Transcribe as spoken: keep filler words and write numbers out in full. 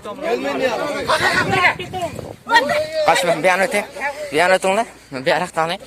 Kaç ben bir an öte. Bir an öte onlar. Bir arak tane.